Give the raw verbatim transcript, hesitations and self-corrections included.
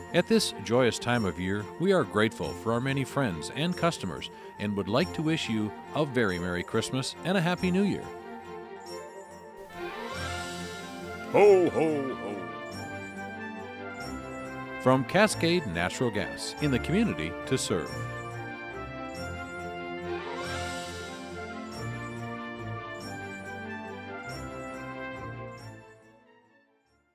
At this joyous time of year, we are grateful for our many friends and customers and would like to wish you a very Merry Christmas and a Happy New Year. Ho, ho, ho. From Cascade Natural Gas, in the community to serve.